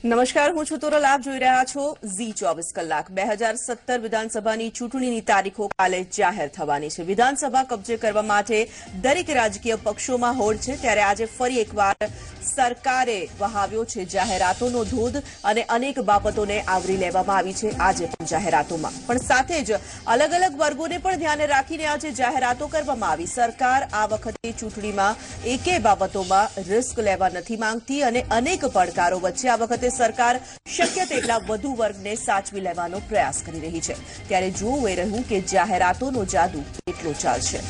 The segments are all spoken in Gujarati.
નમસ્કાર, હું છું તોરલ. આપ જોઈ રહ્યા છો ઝી24 કલાક. 2017 વિધાનસભાની ચૂંટણીની તારીખો કાલે જાહેર થવાની છે. વિધાનસભા કબજે કરવા માટે દરેક રાજકીય પક્ષોમાં હોડ છે, ત્યારે આજે ફરી એકવાર સરકારે વહાવ્યો છે જાહેરાતોનો ધોધ અને અનેક બાબતોને આવરી લેવામાં આવી છે આજે પણ જાહેરાતોમાં. પણ સાથે જ અલગ અલગ વર્ગોને પણ ધ્યાને રાખીને આજે જાહેરાતો કરવામાં આવી. સરકાર આ વખતે ચૂંટણીમાં એકે બાબતોમાં રિસ્ક લેવા નથી માંગતી અને અનેક પડકારો વચ્ચે આ વખતે સરકાર શક્ય તેટલા વધુ વર્ગને સાચવી લેવાનો પ્રયાસ કરી રહી છે. ત્યારે જોવું એ રહ્યું કે જાહેરાતોનો જાદુ કેટલો ચાલશે.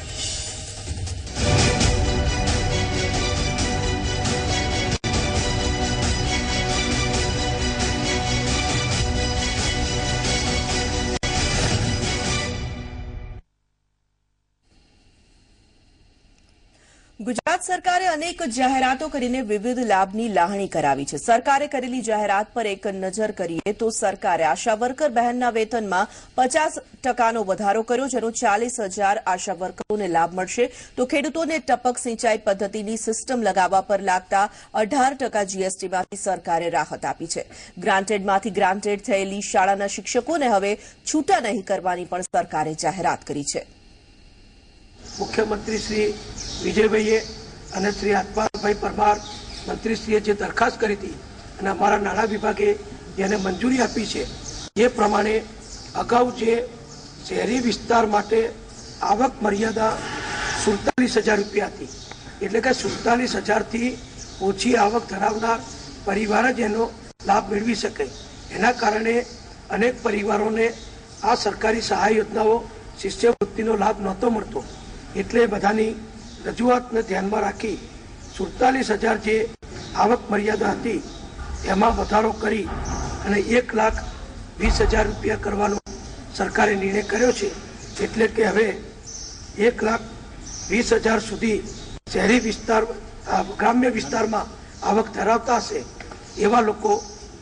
ગુજરાત સરકારે અનેક જાહેરાતો કરીને વિવિધ લાભની લાહણી કરાવી છે. સરકારે કરેલી જાહેરાત પર એક નજર કરીએ તો સરકારે આશા વર્કર બહેનના વેતનમાં 50% વધારો કર્યો, જેનો 40,000 આશા વર્કરોને લાભ મળશે. તો ખેડૂતોને ટપક સિંચાઈ પદ્ધતિની સિસ્ટમ લગાવવા પર લાગતા 18% જીએસટીમાંથી સરકારે રાહત આપી છે. ગ્રાન્ટેડમાંથી ગ્રાન્ટેડ થયેલી શાળાના શિક્ષકોને હવે છૂટા નહીં કરવાની પણ સરકારે જાહેરાત કરી છે. મુખ્યમંત્રી શ્રી વિજયભાઈએ અને શ્રી આત્માભાઈ પરમાર મંત્રીશ્રીએ જે દરખાસ્ત કરી હતી અને અમારા નાણાં વિભાગે જેને મંજૂરી આપી છે, એ પ્રમાણે અગાઉ જે શહેરી વિસ્તાર માટે આવક મર્યાદા 47,000 રૂપિયા હતી, એટલે કે 47,000થી ઓછી આવક ધરાવનાર પરિવાર જ એનો લાભ મેળવી શકે. એના કારણે અનેક પરિવારોને આ સરકારી સહાય યોજનાઓ શિષ્યવૃત્તિનો લાભ નહોતો મળતો. એટલે બધાની રજૂઆતને ધ્યાનમાં રાખી 47,000 જે આવક મર્યાદા હતી એમાં વધારો કરી અને 1,20,000 રૂપિયા કરવાનો સરકારે નિર્ણય કર્યો છે. એટલે કે હવે 1,20,000 સુધી શહેરી વિસ્તાર ગ્રામ્ય વિસ્તારમાં આવક ધરાવતા હશે એવા લોકો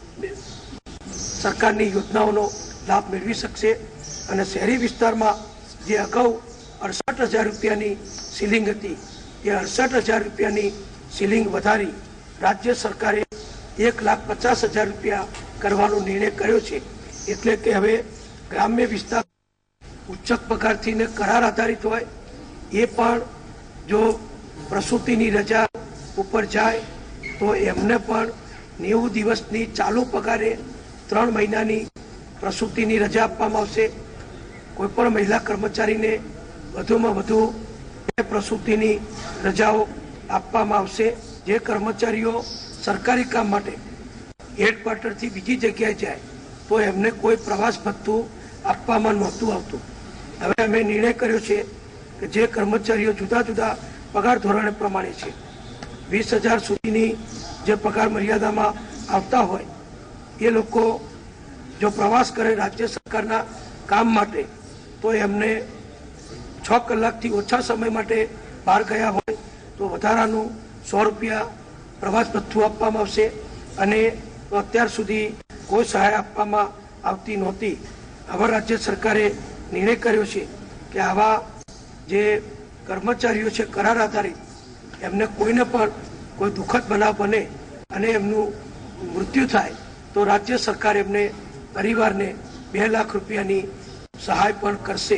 સરકારની યોજનાઓનો લાભ મેળવી શકશે. અને શહેરી વિસ્તારમાં જે અગાઉ 68,000 રૂપિયાની સીલિંગ હતી, એ 68,000 રૂપિયાની સીલિંગ વધારી રાજ્ય સરકારે 1,50,000 રૂપિયા કરવાનો નિર્ણય કર્યો છે. એટલે કે હવે ગ્રામ્ય વિસ્તાર ઉચ્ચ પગારથી ને કરાર આધારિત હોય એ પણ જો પ્રસૂતિની રજા ઉપર જાય તો એમને પણ 90 દિવસની ચાલુ પગારે 3 મહિનાની પ્રસૂતિની રજા આપવામાં આવશે. કોઈપણ મહિલા કર્મચારીને વધુમાં વધુ 2 પ્રસૂતિની રજાઓ આપવામાં આવશે. જે કર્મચારીઓ સરકારી કામ માટે હેડક્વાર્ટરથી બીજી જગ્યાએ જાય તો એમને કોઈ પ્રવાસ ભથ્થું આપવામાં નહોતું આવતું. હવે અમે નિર્ણય કર્યો છે કે જે કર્મચારીઓ જુદા જુદા પગાર ધોરણે પ્રમાણે છે, 20,000 સુધીની જે પગાર મર્યાદામાં આવતા હોય એ લોકો જો પ્રવાસ કરે રાજ્ય સરકારના કામ માટે તો એમને 6 કલાકથી ઓછા સમય માટે બહાર ગયા હોય તો વધારાનું 100 રૂપિયા પ્રવાસ ભથ્થું આપવામાં આવશે. અને અત્યાર સુધી કોઈ સહાય આપવામાં આવતી નહોતી. હવે રાજ્ય સરકારે નિર્ણય કર્યો છે કે આવા જે કર્મચારીઓ છે કરાર આધારિત, એમને કોઈને પણ કોઈ દુઃખદ બનાવ બને અને એમનું મૃત્યુ થાય તો રાજ્ય સરકાર એમને પરિવારને 2 લાખ રૂપિયાની સહાય પણ કરશે.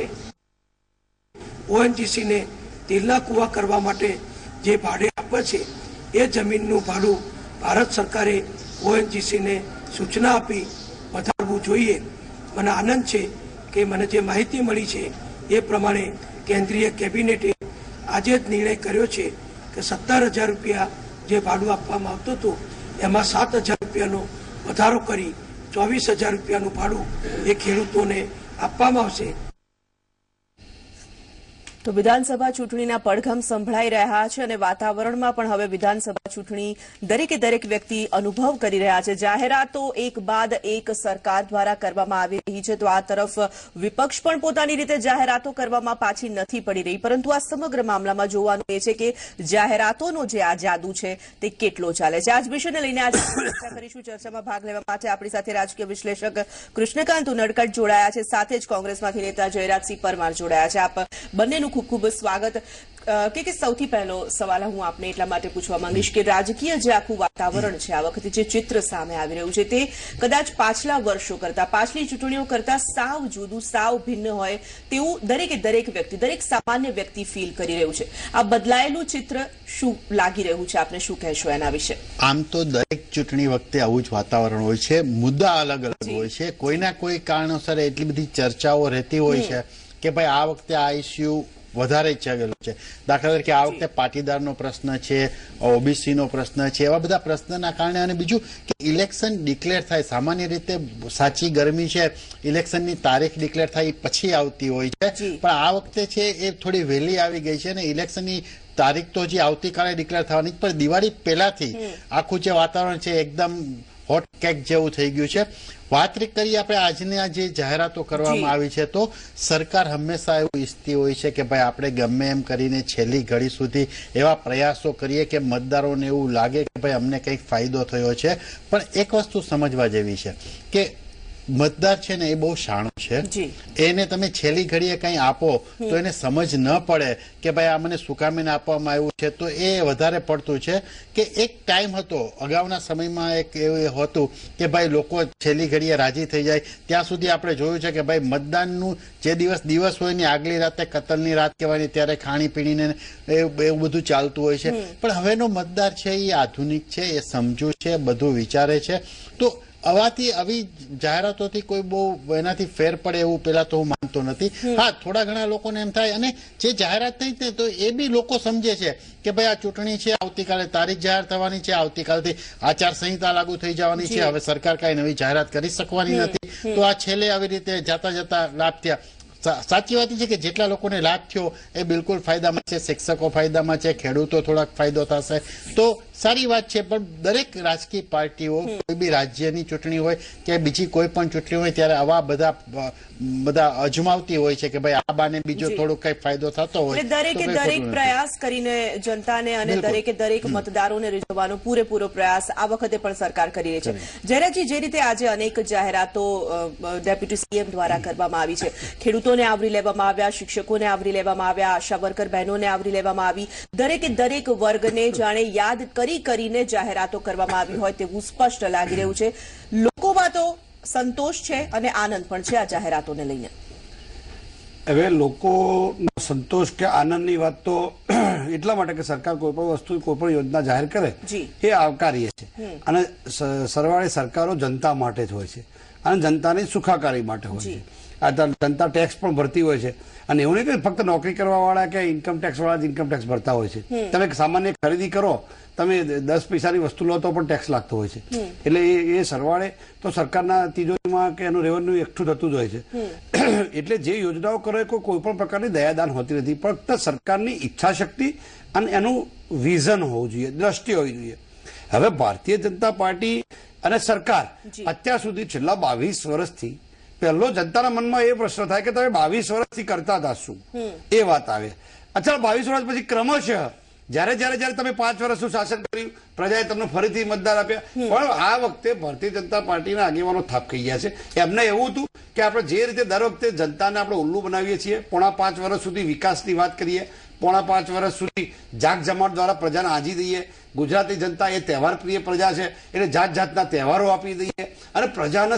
ઓએનજીસીને તેલના કુવા કરવા માટે જે ભાડે આપે છે એ જમીનનું ભાડું ભારત સરકારે ઓએનજીસીને સૂચના આપી વધારવું જોઈએ. મને આનંદ છે કે મને જે માહિતી મળી છે એ પ્રમાણે કેન્દ્રીય કેબિનેટે આજે જ નિર્ણય કર્યો છે કે 17,000 રૂપિયા જે ભાડું આપવામાં આવતું હતું એમાં 7,000 રૂપિયાનો વધારો કરી 24,000 રૂપિયાનું ભાડું એ ખેડૂતોને આપવામાં આવશે. તો વિધાનસભા ચૂંટણીના પડઘમ સંભળાઈ રહ્યા છે અને વાતાવરણમાં પણ હવે વિધાનસભા ચૂંટણી દરેકે દરેક વ્યક્તિ અનુભવ કરી રહ્યા છે. જાહેરાતો એક બાદ એક સરકાર દ્વારા કરવામાં આવી રહી છે, તો આ તરફ વિપક્ષ પણ પોતાની રીતે જાહેરાતો કરવામાં પાછી નથી પડી રહી. પરંતુ આ સમગ્ર મામલામાં જોવાનું એ છે કે જાહેરાતોનો જે આ જાદુ છે તે કેટલો ચાલે છે. આજ વિષયને લઈને આજે ચર્ચા કરીશું. ચર્ચામાં ભાગ લેવા માટે આપણી સાથે રાજકીય વિશ્લેષક કૃષ્ણકાંત ઉનડકટ જોડાયા છે, સાથે જ કોંગ્રેસમાંથી નેતા જયરાજસિંહ પરમાર જોડાયા છે. આપ બંનેનું ખૂબ ખૂબ સ્વાગત. કે સૌથી પહેલો સવાલ હું આપને એટલા માટે પૂછવા માંગીશ કે રાજકીય જે આખું વાતાવરણ છે આ વખતે જે ચિત્ર સામે આવી રહ્યું છે તે કદાચ પાછલા વર્ષો કરતા પાછલી ચૂંટણીઓ કરતા સાવ જુદું સાવ ભિન્ન હોય તેવું દરેક વ્યક્તિ દરેક સામાન્ય વ્યક્તિ ફીલ કરી રહ્યું છે. આ બદલાયેલું ચિત્ર શું લાગી રહ્યું છે, આપને શું કહેશો એના વિશે? આમ તો દરેક ચૂંટણી વખતે આવું જ વાતાવરણ હોય છે, મુદ્દા અલગ અલગ હોય છે, કોઈના કોઈ કારણોસર એટલી બધી ચર્ચાઓ રહેતી હોય છે કે ભાઈ આ વખતે આ ઇસ્યુ વધારે ચગેલો છે. દાખલા તરીકે આ વખતે પાટીદારનો પ્રશ્ન છે, ઓબીસી નો પ્રશ્ન છે, એવા બધા પ્રશ્નના કારણે. અને બીજું કે ઇલેક્શન ડિક્લેર થાય, સામાન્ય રીતે સાચી ગરમી છે ઇલેક્શનની તારીખ ડિક્લેર થાય પછી આવતી હોય છે, પણ આ વખતે છે એ થોડી વહેલી આવી ગઈ છે અને ઇલેક્શનની તારીખ તો હજી આવતીકાલે ડિક્લેર થવાની, પણ દિવાળી પહેલાથી આખું જે વાતાવરણ છે એકદમ હોટ કેક જેવું થઈ ગયું છે. વાત કરીએ આપણે આજની આ જે જાહેરાતો કરવામાં આવી છે તો સરકાર હંમેશા એવું ઈચ્છતી હોય છે કે ભાઈ આપણે ગમે એમ કરીને છેલ્લી ઘડી સુધી એવા પ્રયાસો કરીએ કે મતદારોને એવું લાગે કે ભાઈ અમને કંઈક ફાયદો થયો છે. પણ એક વસ્તુ સમજવા જેવી છે કે મતદાર છે ને એ બહુ શાણો છે, એને તમે છેલ્લી ઘડીએ કંઈ આપો તો એને સમજ ન પડે કે ભાઈ આ મને સુકામીને આપવામાં આવ્યું છે. તો એ વધારે પડતું છે કે એક ટાઈમ હતો અગાઉના સમયમાં એક એવું હતું કે ભાઈ લોકો છેલ્લી ઘડીએ રાજી થઈ જાય. ત્યાં સુધી આપણે જોયું છે કે ભાઈ મતદાનનું જે દિવસ હોય ને આગલી રાતે કતલની રાત કહેવાની, ત્યારે ખાણીપીણીને એવું બધું ચાલતું હોય છે. પણ હવેનો મતદાર છે એ આધુનિક છે, એ સમજુ છે, બધું વિચારે છે. તો આવી જાહેરાતોથી કોઈ બહુ એનાથી ફેર પડે એવું પેલા તો હું માનતો નથી. હા, થોડા ઘણા લોકોને એમ થાય, અને જે જાહેરાત થઈ ને તો એ બી લોકો સમજે છે કે ભાઈ આ ચૂંટણી છે, આવતીકાલે તારીખ જાહેર થવાની છે, આવતીકાલથી આચારસંહિતા લાગુ થઈ જવાની છે, હવે સરકાર કઈ નવી જાહેરાત કરી શકવાની નથી. તો આ છેલ્લે આવી રીતે જતા લાભ થયા. સાચી વાત છે કે જેટલા લોકોને લાભ થયો એ બિલકુલ ફાયદામાં છે, શિક્ષકો ફાયદામાં છે, ખેડૂતો થોડાક ફાયદો થશે, તો સારી વાત છે. પણ દરેક રાજકીય પાર્ટીઓ કોઈ બી રાજ્યની ચૂંટણી હોય કે બીજી કોઈ પણ ચૂંટણી હોય ત્યારે આવા બધા અજમાવતી હોય છે કે ભાઈ આ બાને બીજો થોડુંક કઈ ફાયદો થતો હોય. દરેક પ્રયાસ કરીને જનતાને અને દરેક મતદારોને રીઝવવાનો પૂરેપૂરો પ્રયાસ આ વખતે પણ સરકાર કરી રહી છે. જયરાજજી, જે રીતે આજે અનેક જાહેરાતો ડેપ્યુટી સીએમ દ્વારા કરવામાં આવી છે, ખેડૂતોને આવરી લેવામાં આવ્યા, શિક્ષકોને આવરી લેવામાં આવ્યા, આશા વર્કર બહેનોને આવરી લેવામાં આવી, દરેક વર્ગને જાણે યાદ કરીને જાહેરાતો કરવામાં આવી હોય તેવું સ્પષ્ટ લાગી રહ્યું છે. લોકોમાં તો સંતોષ છે અને આનંદ પણ છે આ જાહેરાતોને લઈને. હવે લોકોનો સંતોષ કે આનંદની વાત તો એટલા માટે કે સરકાર કોઈ પણ વસ્તુ કોઈ પણ યોજના જાહેર કરે એ આવકારીએ છે, અને સરવાળે સરકારો જનતા માટે જ હોય છે અને જનતાની સુખાકારી માટે હોય છે. આ જનતા ટેક્સ પણ ભરતી હોય છે, અને એવું નહીં કે ફક્ત નોકરી કરવા વાળા કે ઇન્કમ ટેક્સ વાળા જ ઇન્કમ ટેક્સ ભરતા હોય છે. તમે સામાન્ય ખરીદી કરો, તમે 10 પૈસાની વસ્તુ લો તો પણ ટેક્સ લાગતો હોય છે. એટલે એ સરવાળે તો સરકારના તિજોરીમાં કે એનું રેવન્યુ એકઠું થતું જ હોય છે. એટલે જે યોજનાઓ કરો એ કોઈ પણ પ્રકારની દયાદાન હોતી નથી, ફક્ત સરકારની ઈચ્છાશક્તિ અને એનું વિઝન હોવું જોઈએ, દ્રષ્ટિ હોવી જોઈએ. હવે ભારતીય જનતા પાર્ટી અને સરકાર અત્યાર સુધી છેલ્લા 22 વર્ષથી પહેલો જનતાના મનમાં એ પ્રશ્ન થાય કે તમે 22 વર્ષથી કરતા હતા શું, એ વાત આવે. અચ્છા, 22 વર્ષ પછી ક્રમશઃ જયારે તમે 5 વર્ષનું શાસન કર્યું, પ્રજાએ તમને ફરીથી મતદાર આપ્યા, પણ આ વખતે ભારતીય જનતા પાર્ટીના આગેવાનો થાપ ખાઈ ગયા છે. એમને એવું હતું કે આપણે જે રીતે દર વખતે જનતાને આપણે ઉલ્લુ બનાવીએ છીએ, પોણા 5 વર્ષ સુધી વિકાસની વાત કરીએ, પોણા 5 વર્ષ સુધી જાગ જમાટ દ્વારા પ્રજાને આજી દઈએ. ગુજરાતી જનતા એ તહેવાર પ્રિય પ્રજા છે, એટલે જાતના તહેવારો આપી દઈએ, અને પ્રજાને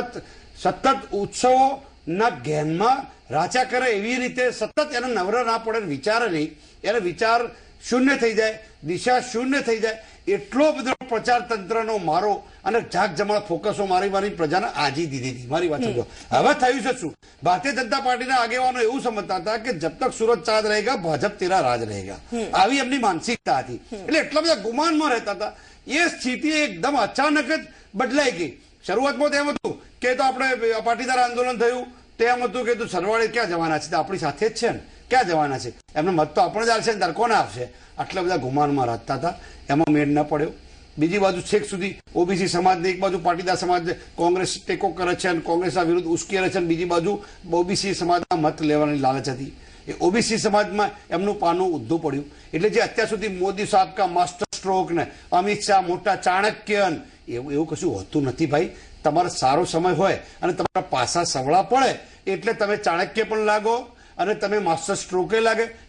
સતત ઉત્સવોના ઘેનમાં રાચા કરે એવી રીતે સતત એને નવરા ના પડે, વિચારે નહીં, એને વિચાર શૂન્ય થઈ જાય, દિશા શૂન્ય થઈ જાય, એટલો બધો પ્રચાર તંત્રનો મારો અને જાગ જમાટ ફોકસો મારી પ્રજાને આજી દીધી હતી. મારી વાત સમજો. હવે થયું છે શું? ભારતીય જનતા પાર્ટીના આગેવાનો એવું સમજતા હતા કે જબ તક સુરત ચાંદ રહેગા ભાજપ તેરા રાજ રહેગા, આવી એમની માનસિકતા હતી. એટલે એટલા બધા ગુમાનમાં રહેતા હતા. એ સ્થિતિ એકદમ અચાનક જ બદલાઈ ગઈ. શરૂઆતમાં તો એમ હતું કે તો આપણે પાટીદાર આંદોલન થયું, તેમ હતું કે તું સરવાળે ક્યાં જવાના છે, આપણી સાથે જ છે ને, ક્યાં જવાના છે, એમને મત તો આપણે જ આવશે ને, તાર કોને આપશે? આટલા બધા ગુમાનમાં રાખતા હતા. એમાં મેળ ન પડ્યો. બીજી બાજુ છેક સુધી ઓબીસી સમાજને એક બાજુ પાટીદાર સમાજ કોંગ્રેસ ટેકો કરે છે અને કોંગ્રેસના વિરુદ્ધ ઉશ્કેરે છે, અને બીજી બાજુ ઓબીસી સમાજના મત લેવાની લાલચ હતી. એ ઓબીસી સમાજમાં એમનું પાનું ઊંધું પડ્યું. એટલે જે અત્યાર સુધી મોદી સાહેબ કા માસ્ટર સ્ટ્રોક ને અમિત શાહ મોટા ચાણક્ય એવું કશું હોતું નથી ભાઈ. તમારો સારો સમય હોય અને તમારા પાસા સવળા પડે એટલે તમે ચાણક્ય પણ લાગો અને તમે માસ્ટર સ્ટ્રોકે લાગે.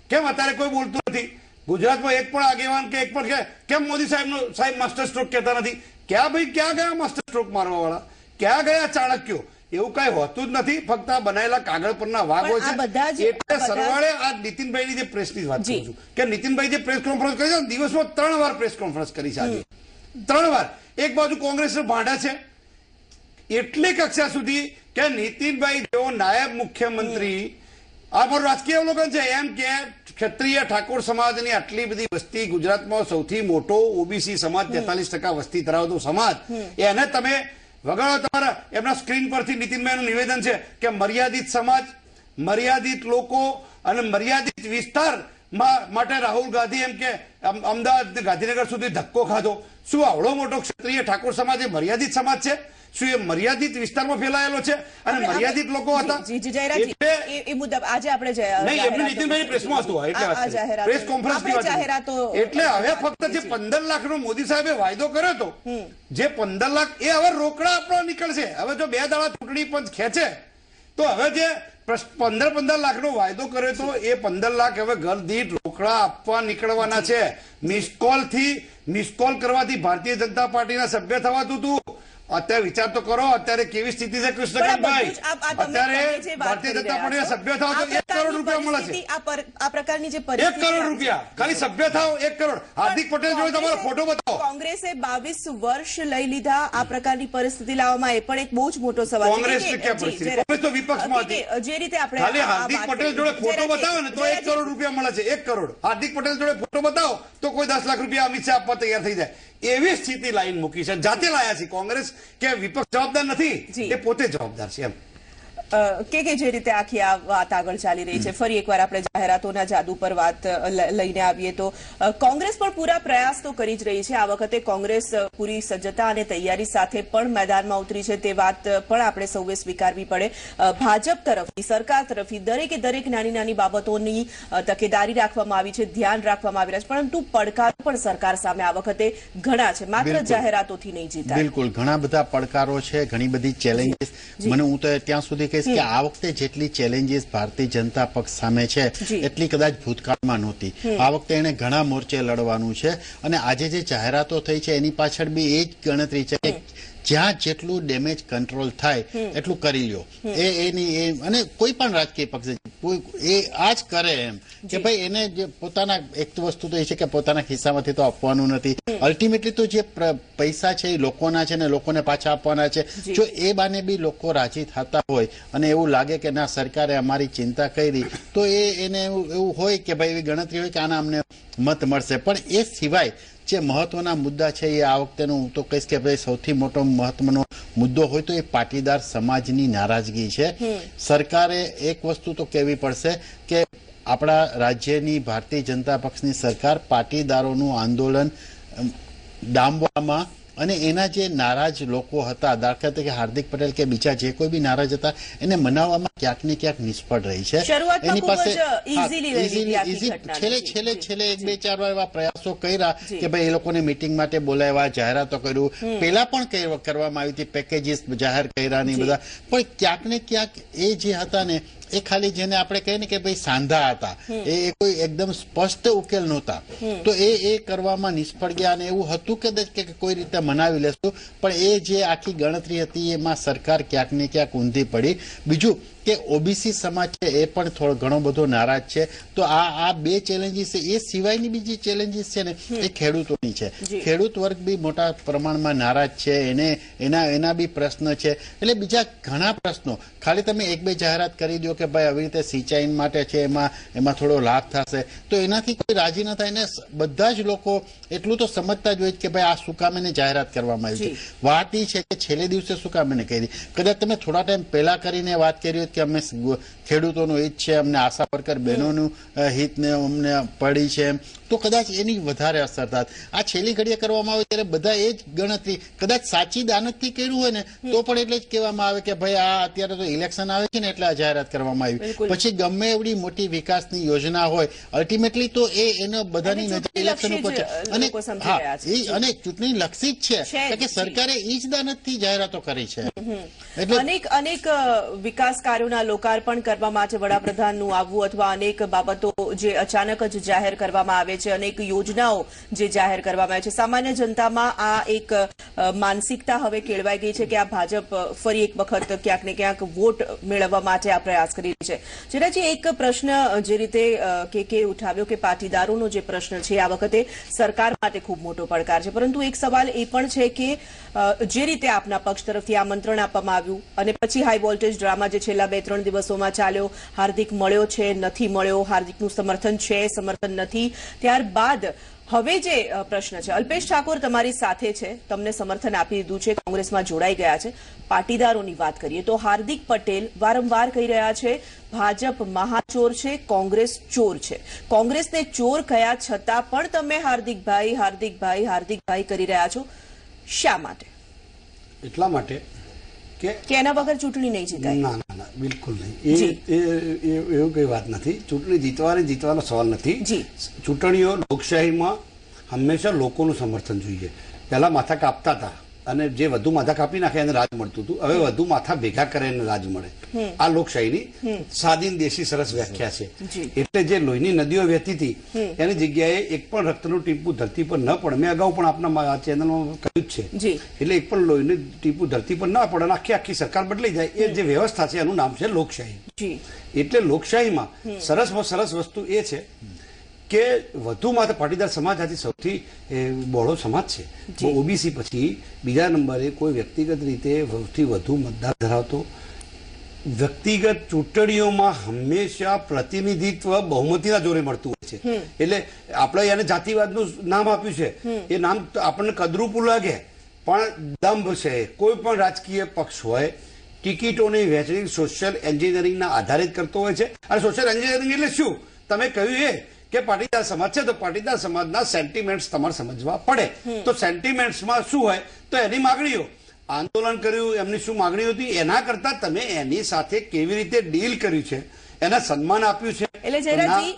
કેમ અત્યારે કોઈ બોલતું નથી? ગુજરાતમાં એક પણ આગેવાન કે એક પણ કેમ મોદી સાહેબ માસ્ટર સ્ટ્રોક કહેતા નથી? ક્યાં ગયા માસ્ટર સ્ટ્રોક મારવા વાળા? ક્યાં ગયા ચાણક્યો? એવું કઈ હોતું જ નથી. ફક્ત આ બનાયેલા કાગળ પરના વાઘ હોય છે. એટલે સરવાળે આ નીતિનભાઈની જે પ્રેસની વાત કરું છું કે નીતિનભાઈ જે પ્રેસ કોન્ફરન્સ કરી છે, દિવસમાં 3 વાર પ્રેસ કોન્ફરન્સ કરી છે. આજે 3 વાર. એક બાજુ કોંગ્રેસ ભાંડા છે એટલી કક્ષા સુધી કે નીતિનભાઈ જેવો નાયબ મુખ્યમંત્રી, આ મારું રાજકીય અવલોકન છે, એમ કે ક્ષત્રિય ઠાકોર સમાજની આટલી બધી વસ્તી, ગુજરાતમાં સૌથી મોટો ઓબીસી સમાજ, 43% વસ્તી ધરાવતો સમાજ, એને તમે વગાડો. તમારા એમના સ્ક્રીન પરથી નીતિનભાઈનું નિવેદન છે કે મર્યાદિત સમાજ, મર્યાદિત લોકો અને મર્યાદિત વિસ્તાર માટે રાહુલ ગાંધી એમ કે અમદાવાદ ગાંધીનગર સુધી ધક્કો ખાધો. શું આવડો મોટો ક્ષત્રિય ઠાકોર સમાજ એ મર્યાદિત સમાજ છે? શું એ મર્યાદિત વિસ્તારમાં ફેલાયેલો છે અને મર્યાદિત લોકો હતા? નીતિનભાઈ પ્રેસમાં હતું એટલે પ્રેસ કોન્ફરન્સની વાત. એટલે હવે ફક્ત જે 15 લાખનો મોદી સાહેબે વાયદો કર્યો હતો, જે 15 લાખ એ હવે રોકડા આપવા નીકળશે. હવે જો 2 દાડા ચૂંટણી પંચ ખેંચે તો હવે જે 15 લાખનો વાયદો કર્યો તો એ 15 લાખ હવે ઘર દીઠ રોકડા આપવા નીકળવાના છે. મિસ કોલ કરવાથી ભારતીય જનતા પાર્ટીના સભ્ય થવાતું હતું. અત્યારે વિચાર તો કરો અત્યારે કેવી સ્થિતિ છે કૃષ્ણકાંતભાઈ. અત્યારે ભારતીય જનતા પાર્ટીના સભ્ય થાવ તો 1 કરોડ રૂપિયા મળે છે. આ પ્રકારની જે 1 કરોડ રૂપિયા ખાલી સભ્ય થાવ 1 કરોડ. હાર્દિક પટેલ જોડે તમારો ફોટો બતાવો. કોંગ્રેસે 22 વર્ષ લઈ લીધા. આ પ્રકારની પરિસ્થિતિ લાવવામાં એ પણ એક બહુ જ મોટો સવાલ છે. કોંગ્રેસની ક્યાં પરિસ્થિતિ? કોંગ્રેસ તો વિપક્ષમાં હતી. જે રીતે આપણે ખાલી હાર્દિક પટેલ જોડે ફોટો બતાવો ને તો 1 કરોડ રૂપિયા મળે છે. 1 કરોડ. હાર્દિક પટેલ જોડે ફોટો બતાવો તો કોઈ 10 લાખ રૂપિયા અમિત શાહ આપવા તૈયાર થઈ જાય. એવી સ્થિતિ લાઈન મૂકી છે. જાતે લાયા છે. કોંગ્રેસ કે વિપક્ષ જવાબદાર નથી, એ પોતે જવાબદાર છે. એમ કે જે રીતે આખી આ વાત આગળ ચાલી રહી છે, ફરી એકવાર આપણે જાહેરાતોના જાદુ પર વાત લઈને આવીએ તો કોંગ્રેસ પણ પૂરા પ્રયાસ તો કરી જ રહી છે. આ વખતે કોંગ્રેસ પૂરી સજ્જતા અને તૈયારી સાથે પણ મેદાનમાં ઉતરી છે. તે વાત પણ આપણે સૌએ સ્વીકારવી પડે. ભાજપ તરફથી, સરકાર તરફથી દરેકે દરેક નાની નાની બાબતોની તકેદારી રાખવામાં આવી છે, ધ્યાન રાખવામાં આવી રહ્યા છે. પરંતુ પડકારો પણ સરકાર સામે આ વખતે ઘણા છે. માત્ર જાહેરાતોથી નહીં જીતાય. બિલકુલ ઘણા બધા પડકારો છે, ઘણી બધી ચેલેન્જીસ. મને હું તો ત્યાં સુધી કે આ વખતે જેટલી ચેલેન્જીસ ભારતીય જનતા પક્ષ સામે છે એટલી કદાચ ભૂતકાળમાં નહોતી. આ વખતે એને ઘણા મોરચે લડવાનું છે અને આજે જે જાહેરાતો થઈ છે એની પાછળ બી એ જ ગણતરી છે કે જ્યાં જેટલું ડેમેજ કંટ્રોલ થાય એટલું કરી લ્યો. અને કોઈ પણ રાજકીય પક્ષ એ આ જ કરે એમ કે ભાઈ એને જે પોતાના, એક વસ્તુ તો એ છે કે પોતાના ખિસ્સામાંથી તો આપવાનું નથી. અલ્ટિમેટલી તો જે પૈસા છે એ લોકોના છે ને લોકોને પાછા આપવાના છે. જો એ બાને બી લોકો રાજી થતા હોય અને એવું લાગે કે ના સરકારે અમારી ચિંતા કરી તો એને એવું હોય કે ભાઈ એવી ગણતરી હોય કે આના અમને મત મળશે. પણ એ સિવાય જે મહત્વના મુદ્દા છે એ આ વખતેનું હું તો કહીશ કે ભાઈ સૌથી મોટો મહત્વનો મુદ્દો હોય તો એ પાટીદાર સમાજની નારાજગી છે. સરકારે એક વસ્તુ તો કહેવી પડશે કે આપણા રાજ્યની ભારતીય જનતા પક્ષની સરકાર પાટીદારોનું આંદોલન ડામવામાં અને એના જે નારાજ લોકો હતા, દાખલા તરીકે હાર્દિક પટેલ કે બીજા જે કોઈ બી નારાજ હતા, એને મનાવવામાં ક્યાંક ને ક્યાંક નિષ્ફળ રહી છે. એની પાસે છેલ્લે 1-2-4 વાર એવા પ્રયાસો કર્યા કે ભાઈ એ લોકોને મીટિંગ માટે બોલાવ્યા, જાહેરાતો કર્યું. પેલા પણ કરવામાં આવી હતી, પેકેજીસ જાહેર કર્યા ને બધા, પણ ક્યાંક ને ક્યાંક એ જે હતા ને એ ખાલી જેને આપણે કહીએ ને કે ભાઈ સાંધા હતા, એ કોઈ એકદમ સ્પષ્ટ ઉકેલ નહોતા. તો એ કરવામાં નિષ્ફળ ગયા અને એવું હતું કે કોઈ રીતે મનાવી લેશું, પણ એ જે આખી ગણતરી હતી એમાં સરકાર ક્યાંક ને ક્યાંક ઊંધી પડી. બીજું કે ઓબીસી સમાજ છે એ પણ થોડો ઘણો બધો નારાજ છે. તો આ 2 ચેલેન્જીસ છે. એ સિવાયની બીજી ચેલેન્જીસ છે ને એ ખેડૂતોની છે. ખેડૂત વર્ગ બી મોટા પ્રમાણમાં નારાજ છે, એના બી પ્રશ્ન છે. એટલે બીજા ઘણા પ્રશ્નો. ખાલી તમે 1-2 જાહેરાત કરી દો કે ભાઈ આવી રીતે સિંચાઈ માટે છે, એમાં થોડો લાભ થશે, તો એનાથી કોઈ રાજી ન થાય. ને બધા જ લોકો એટલું તો સમજતા જ હોય કે ભાઈ આ શું કામ એને જાહેરાત કરવામાં આવી છે. વાત એ છે કે છેલ્લે દિવસે શું કામ એને કરી. કદાચ તમે થોડા ટાઈમ પહેલા કરીને વાત કરી હોય કે અમે ખેડૂતોનું હિત છે, અમને આશા વર્કર બહેનોનું હિતને અમને પડી છે, તો કદાચ એની વધારે અસર થાત. આ છેલ્લી ઘડીએ કરવામાં આવે ત્યારે બધા એ જ ગણતરી કદાચ સાચી દાનતથી કર્યું હોય ને તો પણ એટલે જ કહેવામાં આવે કે ભાઈ આ અત્યારે તો ઇલેક્શન આવે છે ને એટલે આ જાહેરાત કરવામાં આવી. પછી ગમે એવડી મોટી વિકાસની યોજના હોય, અલ્ટિમેટલી તો એને બધાની નજર ઇલેક્શન ઉપર છે અને ચૂંટણી લક્ષી જ છે કે સરકારે એ જ દાનતથી જાહેરાતો કરી છે. અનેક વિકાસ કાર્યો કામદારોના લોકાર્પણ કરવા માટે વડાપ્રધાનનું આવવું અથવા અનેક બાબતો જે અચાનક જ જાહેર કરવામાં આવે છે, અનેક યોજનાઓ જે જાહેર કરવામાં આવે છે, સામાન્ય જનતામાં આ એક માનસિકતા હવે કેળવાઈ ગઈ છે કે આ ભાજપ ફરી એક વખત ક્યાંક ને ક્યાંક વોટ મેળવવા માટે આ પ્રયાસ કરી રહી છે. જીરાજી, એક પ્રશ્ન જે રીતે કે ઉઠાવ્યો કે પાટીદારોનો જે પ્રશ્ન છે આ વખતે સરકાર માટે ખૂબ મોટો પડકાર છે, પરંતુ એક સવાલ એ પણ છે કે જે રીતે આપના પક્ષ તરફથી આમંત્રણ આપવામાં આવ્યું અને પછી હાઈ વોલ્ટેજ ડ્રામા જે છેલ્લા 2-3 દિવસોમાં ચાલ્યો, હાર્દિક મળ્યો છે, નથી મળ્યો, હાર્દિકનું સમર્થન છે, સમર્થન નથી, ત્યારબાદ હવે જે પ્રશ્ન છે, અલ્પેશ ઠાકોર તમારી સાથે છે, તમને સમર્થન આપી દીધું છે, કોંગ્રેસમાં જોડાઈ ગયા છે. પાટીદારોની વાત કરીએ તો હાર્દિક પટેલ વારંવાર કહી રહ્યા છે ભાજપ મહાચોર છે, કોંગ્રેસ ચોર છે. કોંગ્રેસને ચોર કહ્યા છતાં પણ તમે હાર્દિકભાઈ કરી રહ્યા છો. શા માટે? એટલા માટે કે એના વગર ચૂંટણી નહીં જીતાય. ના બિલકુલ નહીં. એવું કઈ વાત નથી. ચૂંટણી જીતવાનો સવાલ નથી. ચૂંટણીઓ લોકશાહીમાં હંમેશા લોકોનું સમર્થન જોઈએ. પહેલા માથા કાપતા હતા અને જે વધુ માથા કાપી નાખે એને રાજ મળતું હતું. હવે વધુ માથા ભેગા કરે એને રાજ મળે. આ લોકશાહીની સાદી દેશી સરસ વ્યાખ્યા છે. એટલે જે લોહીની નદીઓ વહેતી હતી એની જગ્યાએ એક પણ રક્તનું ટીપું ધરતી પર ન પડે. મેં અગાઉ પણ આપના ચેનલમાં કહ્યું જ છે. એટલે એક પણ લોહીનું ટીપું ધરતી પર ના પડે અને આખી સરકાર બદલાઈ જાય, એ જે વ્યવસ્થા છે એનું નામ છે લોકશાહી. એટલે લોકશાહીમાં સરસમાં સરસ વસ્તુ એ છે કે વધુમાં પાટીદાર સમાજ આજે સૌથી બહોળો સમાજ છે. ઓબીસી પછી બીજા નંબરે કોઈ વ્યક્તિગત રીતે સૌથી વધુ મતદાર ધરાવતો. વ્યક્તિગત ચૂંટણીઓમાં હંમેશા પ્રતિનિધિત્વ બહુમતીના જોરે મળતું હોય છે. એટલે આપણે એને જાતિવાદનું નામ આપ્યું છે. એ નામ આપણને કદરૂપું લાગે પણ દંભ છે. કોઈ પણ રાજકીય પક્ષ હોય ટિકિટોની વહેંચણી સોશિયલ એન્જિનિયરિંગના આધારિત કરતો હોય છે. અને સોશિયલ એન્જિનિયરિંગ એટલે શું? તમે કહ્યું એ કે પાટીદાર સમાજ છે તો પાટીદાર સમાજના સેન્ટિમેન્ટ્સ તમારે સમજવા પડે. તો સેન્ટિમેન્ટ્સમાં શું હોય તો એની માગણીઓ, આંદોલન કર્યું એમની શું માગણીઓ હતી એના કરતા તમે એની સાથે કેવી રીતે ડીલ કર્યું છે, એના સન્માન આપ્યું છે. એટલે જયરાજજી,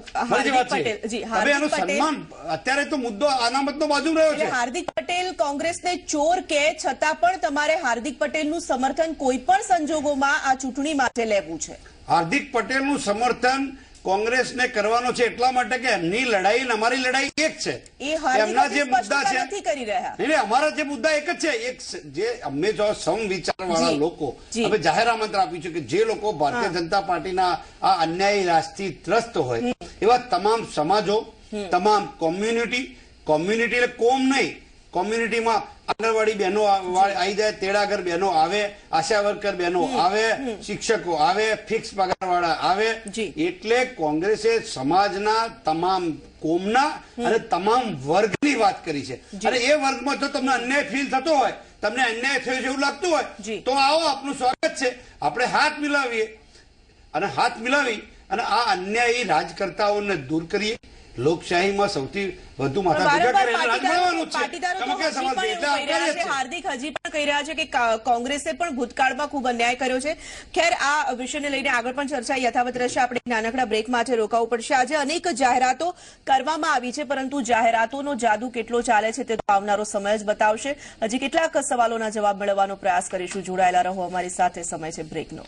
હવે એનું સન્માન અત્યારે તો મુદ્દો અનામતનો બાજુ રહ્યો છે. હાર્દિક પટેલ કોંગ્રેસને ચોર કે છતાં પણ તમારે હાર્દિક પટેલનું સમર્થન કોઈ પણ સંજોગોમાં આ ચૂંટણી માટે લેવું છે. હાર્દિક પટેલનું સમર્થન કોંગ્રેસને કરવાનો છે એટલા માટે કે એમની લડાઈ અને અમારી લડાઈ એક છે. એમના જે મુદ્દા છે નહીં, અમારા જે મુદ્દા એક જ છે. એક જે અમે જો સમવિચાર વાળા લોકો હવે જાહેર આમંત્રણ આપ્યું છે કે જે લોકો ભારતીય જનતા પાર્ટીના આ અન્યાયી રાજથી ત્રસ્ત હોય એવા તમામ સમાજો, તમામ કોમ્યુનિટી એટલે કોમ નહીં, કોમ્યુનિટીમાં આંગણવાડી બહેનો આવી જાય, તેડાગર બહેનો આવે, આશા વર્કર બહેનો આવે, શિક્ષકો આવે, ફિક્સ પગારવાળા આવે. એટલે કોંગ્રેસે સમાજના તમામ કોમના અને તમામ વર્ગની વાત કરી છે. અને એ વર્ગમાં જો તમને અન્યાય ફીલ થતો હોય, તમને અન્યાય થયો છે એવું લાગતું હોય તો આવો, આપનું સ્વાગત છે. આપણે હાથ મિલાવીએ અને હાથ મિલાવી અને આ અન્યાયી રાજકર્તાઓને દૂર કરીએ. લોકશાહીમાં સૌથી વધુ માથા ભેગા કરે રાજ મળવાનું છે. હાર્દિક હજી પણ કહી રહ્યા છે કે કોંગ્રેસે પણ ભૂતકાળમાં ખૂબ અન્યાય કર્યો છે. ખેર, આ વિષયને લઈને આગળ પણ ચર્ચા યથાવત રહેશે. આપણે નાનકડા બ્રેક માટે રોકાવું પડશે. આજે અનેક જાહેરાતો કરવામાં આવી છે, પરંતુ જાહેરાતોનો જાદુ કેટલો ચાલે છે તે તો આવનારો સમય જ બતાવશે. હજી કેટલાક સવાલોના જવાબ મેળવવાનો પ્રયાસ કરીશું. જોડાયેલા રહો અમારી સાથે. સમય છે બ્રેકનો.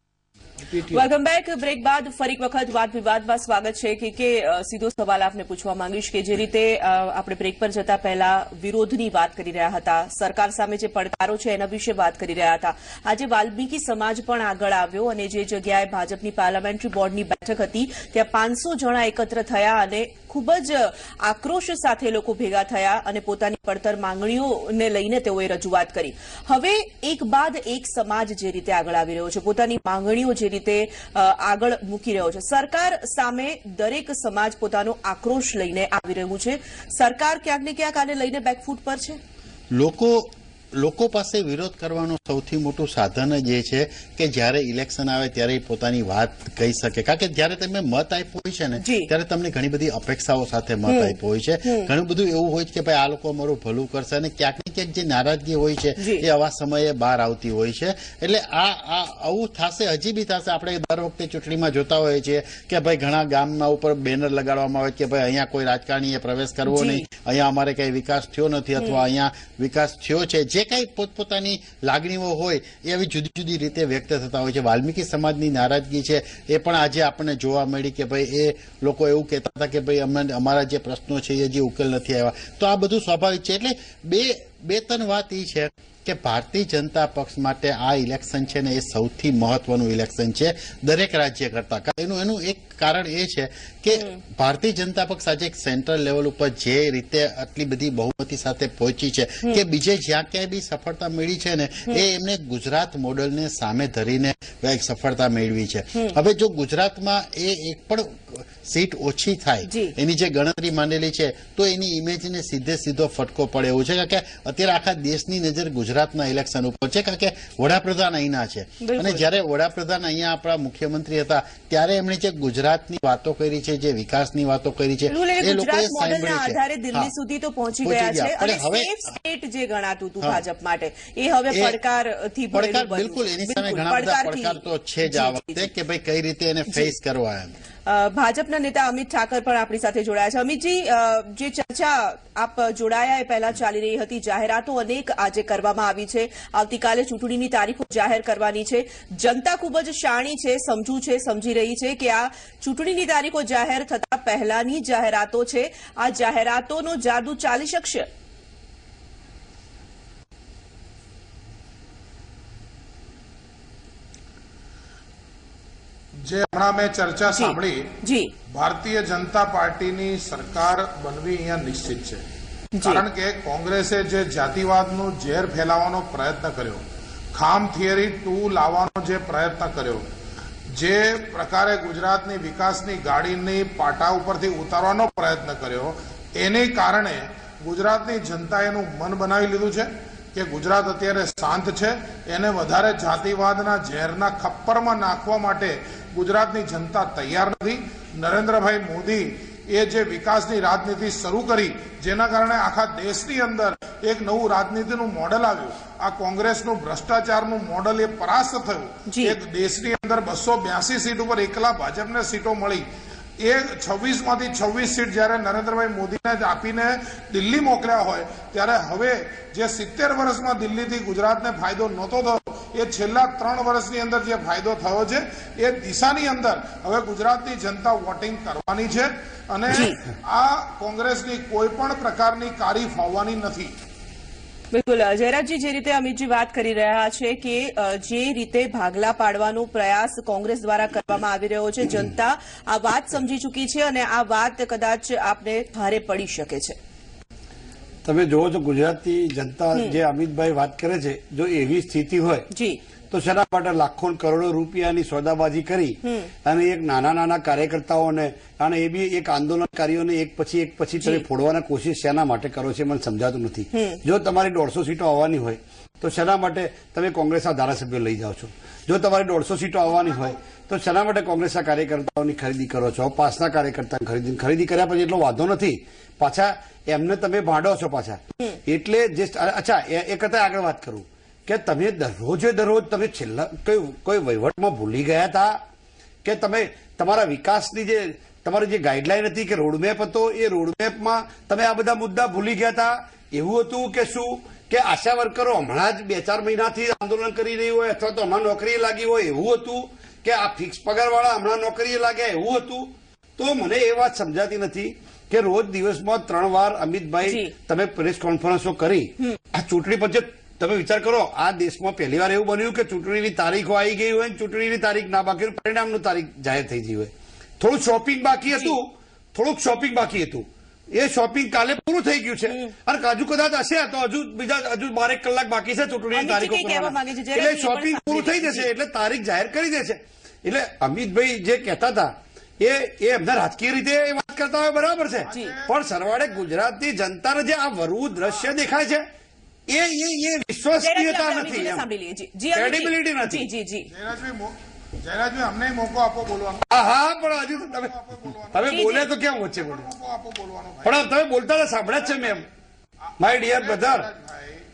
Welcome back. બ્રેક બાદ ફરી વખત વાદ વિવાદમાં સ્વાગત છે કે સીધો સવાલ આપને પૂછવા માંગીશ કે જે રીતે આપણે બ્રેક પર જતા પહેલા વિરોધની વાત કરી રહ્યા હતા, સરકાર સામે જે પડકારો છે એના વિશે વાત કરી રહ્યા હતા. આજે વાલ્મીકી સમાજ પણ આગળ આવ્યો અને જે જગ્યાએ ભાજપની પાર્લામેન્ટરી બોર્ડની બેઠક હતી ત્યાં 500 જણા એકત્ર થયા અને ખૂબ જ આક્રોશ સાથે લોકો ભેગા થયા અને પોતાની પડતર માંગણીઓને લઈને તેઓએ રજૂઆત કરી. હવે એક બાદ એક સમાજ જે રીતે આગળ આવી રહ્યો છે, પોતાની માંગણીઓ જે રીતે આગળ મૂકી રહ્યો છે, સરકાર સામે દરેક સમાજ પોતાનો આક્રોશ લઈને આવી રહ્યું છે. સરકાર ક્યાંક ને ક્યાંક આને લઈને બેકફૂટ પર છે. લોકો પાસે વિરોધ કરવાનું સૌથી મોટું સાધન જ એ છે કે જ્યારે ઇલેક્શન આવે ત્યારે પોતાની વાત કહી શકે. કારણ કે જ્યારે તમે મત આપ્યો હોય છે ને ત્યારે તમને ઘણી બધી અપેક્ષાઓ સાથે મત આપ્યો હોય છે. ઘણું બધું એવું હોય છે કે ભાઈ આ લોકો અમારું ભલું કરશે અને ક્યાંક ને ક્યાંક જે નારાજગી હોય છે એ આવા સમયે બહાર આવતી હોય છે. એટલે આવું થશે, હજી બી થશે. આપણે દર વખતે ચૂંટણીમાં જોતા હોઈએ છીએ કે ભાઈ ઘણા ગામના ઉપર બેનર લગાડવામાં આવે કે ભાઈ અહીંયા કોઈ રાજકારણીએ પ્રવેશ કરવો નહીં, અહીંયા અમારે કઈ વિકાસ થયો નથી અથવા અહીંયા વિકાસ થયો છે. જે કઈ પોતપોતાની લાગણીઓ હોય એ આવી જુદી જુદી રીતે વ્યક્ત થતા હોય છે. વાલ્મીકી સમાજની નારાજગી છે એ પણ આજે આપણને જોવા મળી કે ભાઈ એ લોકો એવું કહેતા હતા કે ભાઈ અમારા જે પ્રશ્નો છે એ હજી ઉકેલ નથી આવ્યા. તો આ બધું સ્વાભાવિક છે. એટલે બે ત્રણ વાત એ છે કે ભારતીય જનતા પક્ષ માટે આ ઇલેક્શન છે ને એ સૌથી મહત્વનું ઇલેક્શન છે દરેક રાજ્ય કરતા. એનું એક કારણ એ છે કે ભારતીય જનતા પક્ષ આજે એક સેન્ટ્રલ લેવલ ઉપર જે રીતે આટલી બધી બહુમતી સાથે પહોંચી છે કે બીજે જ્યાં ક્યાંય બી સફળતા મેળવી છે ને એ એમને ગુજરાત મોડલને સામે ધરીને સફળતા મેળવી છે. હવે જો ગુજરાતમાં એક પણ સીટ ઓછી થાય, એની જે ગણતરી માંડેલી છે, તો એની ઇમેજને સીધો ફટકો પડે એવું છે. કારણ કે અત્યારે આખા દેશની નજર ગુજરાતના ઇલેક્શન ઉપર છે, કારણ કે વડાપ્રધાન અહીંના છે. અને જયારે વડાપ્રધાન અહીંયા આપણા મુખ્યમંત્રી હતા ત્યારે એમણે જે ગુજરાતની વાતો કરી છે, જે વિકાસની વાતો કરી છે, એ લોકોએ સાંભળી છે. દિલ્હી સુધી તો પહોંચી ગયા છે. અને સેફ સ્ટેટ જે ગણાતું હતું ભાજપ માટે એ હવે પડકારથી પડકાર બિલકુલ એની સામે ઘણા બધા પડકાર તો છે જ આ વખતે કે ભાઈ કઈ રીતે એને ફેસ કરવા. એમ ભાજપના નેતા અમિત ઠાકર પણ આપણી સાથે જોડાયા છે. અમિતજી, જે ચર્ચા આપ જોડાયા એ પહેલા ચાલી રહી હતી, જાહેરાતો અનેક આજે કરવામાં આવી છે. આવતીકાલે ચૂંટણીની તારીખો જાહેર કરવાની છે. જનતા ખૂબ જ શાણી છે, સમજી રહી છે કે આ ચૂંટણીની તારીખો જાહેર થતા પહેલાની જાહેરાતો છે, આ જાહેરાતોનો જાદુ ચાલી શકશે? જે હમણાં મેં ચર્ચા સાંભળી, ભારતીય જનતા પાર્ટીની સરકાર બનવી અહીંયા નિશ્ચિત છે. કારણ કે કોંગ્રેસે જે જાતિવાદનું ઝેર ફેલાવવાનો પ્રયત્ન કર્યો, ખામ થિયરી 2 લાવવાનો જે પ્રયત્ન કર્યો, જે પ્રકારે ગુજરાતની વિકાસની ગાડીની પાટા ઉપરથી ઉતારવાનો પ્રયત્ન કર્યો, એને કારણે ગુજરાતની જનતાએ એનું મન બનાવી લીધું છે કે ગુજરાત અત્યારે શાંત છે. એને વધારે જાતિવાદના ઝેરના ખપ્પરમાં નાખવા માટે ગુજરાતની જનતા તૈયાર નથી. નરેન્દ્રભાઈ મોદી એ જે વિકાસની રાજનીતિ શરૂ કરી, જેના કારણે આખા દેશની અંદર એક નવું રાજનીતિનું મોડેલ આવ્યું. આ કોંગ્રેસનું ભ્રષ્ટાચારનું મોડેલ એ પરાસ્ત થયું. એક દેશની અંદર 282 સીટ ઉપર એકલા ભાજપને સીટો મળી. એ 26માંથી 26 સીટ જ્યારે નરેન્દ્રભાઈ મોદીને જ આપીને દિલ્હી મોકલ્યા હોય, ત્યારે હવે જે 70 વર્ષમાં દિલ્હીથી ગુજરાતને ફાયદો નહોતો થયો, એ છેલ્લા 3 વર્ષની અંદર જે ફાયદો થયો છે, એ દિશાની અંદર હવે ગુજરાતની જનતા વોટિંગ કરવાની છે. અને આ કોંગ્રેસની કોઈ પણ પ્રકારની કારી ફાવવાની નથી. બિલકુલ જયરાજજી, જે રીતે અમિતજી વાત કરી રહ્યા છે કે જે રીતે ભાગલા પાડવાનો પ્રયાસ કોંગ્રેસ દ્વારા કરવામાં આવી રહ્યો છે, જનતા આ વાત સમજી ચૂકી છે અને આ વાત કદાચ આપને ભારે પડી શકે છે. તમે જોવો છો ગુજરાતની જનતા જે અમિતભાઈ વાત કરે છે, જો એવી સ્થિતિ હોય તો શેના માટે લાખો કરોડો રૂપિયાની સોદાબાજી કરી અને એક નાના કાર્યકર્તાઓને અને એ બી એક આંદોલનકારીઓને એક પછી તમે ફોડવાના કોશિશ શેના માટે કરો છો, મને સમજાતું નથી. જો તમારી 150 સીટો આવવાની હોય તો શેના માટે તમે કોંગ્રેસના ધારાસભ્યો લઈ જાઓ છો? જો તમારી 150 સીટો આવવાની હોય તો શેના માટે કોંગ્રેસના કાર્યકર્તાઓની ખરીદી કરો છો? પાસના કાર્યકર્તાની ખરીદી કર્યા પછી એટલો વાંધો નથી, પાછા એમને તમે ભાંડો છો પાછા. એટલે જે અચ્છા એ કરતા આગળ વાત કરું કે તમે દરરોજ તમે છેલ્લા કોઈ વહીવટમાં ભૂલી ગયા હતા કે તમે તમારા વિકાસની જે તમારી જે ગાઈડલાઈન હતી કે રોડમેપ હતો, એ રોડમેપમાં તમે આ બધા મુદ્દા ભૂલી ગયા હતા? એવું હતું કે શું કે આશા વર્કરો હમણાં જ 2-4 મહિનાથી આંદોલન કરી રહી હોય અથવા તો હમણાં નોકરીએ લાગી હોય એવું હતું? કે આ ફિક્સ પગારવાળા હમણાં નોકરીએ લાગ્યા એવું હતું? તો મને એ વાત સમજાતી નથી કે રોજ દિવસમાં 3 વાર અમિતભાઈ તમે પ્રેસ કોન્ફરન્સો કરી. આ ચૂંટણી પછી તમે વિચાર કરો, આ દેશમાં પહેલી વાર એવું બન્યું કે ચૂંટણીની તારીખો આવી ગઈ હોય, ચૂંટણીની તારીખ ના બાકી, પરિણામનું તારીખ જાહેર થઈ ગઈ હોય. થોડુંક શોપિંગ બાકી હતું, એ શોપિંગ કાલે પૂરું થઈ ગયું છે. અને હજુ કદાચ હશે તો હજુ 12 કલાક બાકી છે ચૂંટણીની તારીખો, એટલે શોપિંગ પૂરું થઈ જશે એટલે તારીખ જાહેર કરી દેશે. એટલે અમિતભાઈ જે કહેતા હતા એ એમના રાજકીય રીતે એ વાત કરતા હોય બરાબર છે, પણ સરવાળે ગુજરાતની જનતાને જે આ વરવું દ્રશ્ય દેખાય છે એ વિશ્વસનીયતા નથી, ક્રેડિબિલિટી નથી. જયરાજભાઈ અમને મોકો આપો બોલવાનો. હા, પણ હજુ તમે બોલે તો કેમ વચ્ચે બોલે? પણ તમે બોલતા સાંભળ્યા જ છે મેમ, માય ડિયર બ્રધર.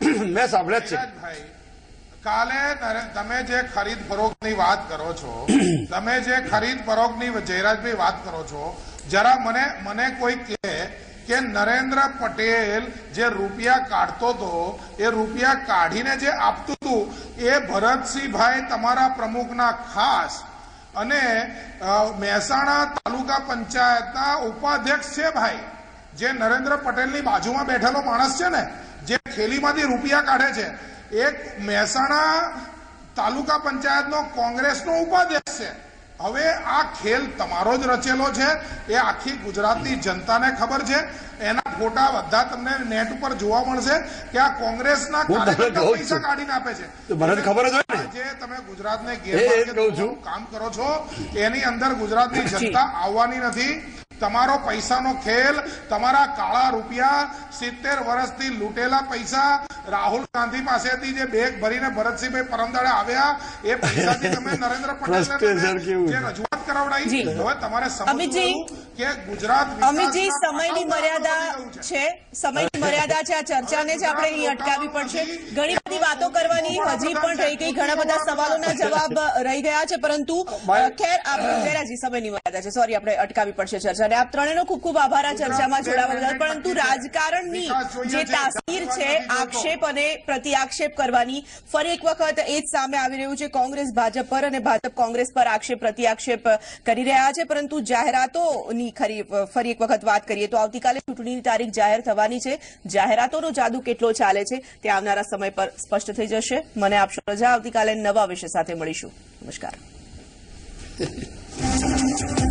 મેં સાંભળ્યા જ છે. ભાઈ કાલે તમે જે ખરીદ ફરોખની વાત કરો છો, તમે જે ખરીદ ફરોખની જયરાજભાઈ વાત કરો છો, જરા મને કોઈ કહે કે નરેન્દ્ર પટેલ જે રૂપિયા કાઢતો હતો એ રૂપિયા કાઢીને જે આપતું હતું એ ભરતસિંહભાઈ તમારા પ્રમુખના ખાસ અને મહેસાણા તાલુકા પંચાયતના ઉપાધ્યક્ષ છે ભાઈ, જે નરેન્દ્ર પટેલની બાજુમાં બેઠેલો માણસ છે ને, જે થેલીમાંથી રૂપિયા કાઢે છે, એક મહેસાણા તાલુકા પંચાયતનો કોંગ્રેસનો ઉપાધ્યક્ષ છે. હવે આ ખેલ તમારો જ રચેલો છે, એ આખી ગુજરાતની જનતાને ખબર છે. એના ફોટા બધા તમને નેટ ઉપર જોવા મળશે કે આ કોંગ્રેસના કાર્યકર્તાઓ પૈસા કાઢીને આપે છે. મને ખબર જ હોય ને, જે તમે ગુજરાતને ગેરમાર્ગે કામ કરો છો એની અંદર ગુજરાતની જનતા આવવાની નથી. તમારો પૈસાનો ખેલ, તમારા કાળા રૂપિયા, 70 વર્ષથી લૂંટેલા પૈસા, રાહુલ ગાંધી પાસેથી જે બેગ ભરીને ભરતસિંહભાઈ પરમદાડે આવ્યા એ પૈસાથી તમે નરેન્દ્ર પટેલને જે રજૂઆત કરાવડાવી. હવે તમારે સમજવું કે ગુજરાત અમિતજી સમયની મર્યાદા છે, સમયની મર્યાદા છે. આ ચર્ચાને જ આપણે અહીં અટકાવવી પડશે. ઘણી બધી વાતો કરવાની હજી પણ રહી ગઈ, ઘણા બધા સવાલોના જવાબ રહી ગયા છે, પરંતુ ખેર જયરાજજી સમયની મર્યાદા છે, સોરી, આપણે અટકાવવી પડશે ચર્ચા. આપ ત્રણેયનો ખૂબ ખૂબ આભાર આ ચર્ચામાં જોડાવા બદલ. પરંતુ રાજકારણની જે તાસીર છે આક્ષેપ અને પ્રતિ આક્ષેપ કરવાની, ફરી એક વખત એ જ સામે આવી રહ્યું છે. કોંગ્રેસ ભાજપ પર અને ભાજપ કોંગ્રેસ પર આક્ષેપ પ્રતિ આક્ષેપ કરી રહ્યા છે. પરંતુ જાહેરાતોની ફરી એક વખત વાત કરીએ તો આવતીકાલે ચૂંટણીની તારીખ જાહેર થવાની છે. જાહેરાતોનો જાદુ કેટલો ચાલે છે તે આવનારા સમય પર સ્પષ્ટ થઈ જશે. મને આપશો રજા. આવતીકાલે નવા વિષય સાથે મળીશું. નમસ્કાર.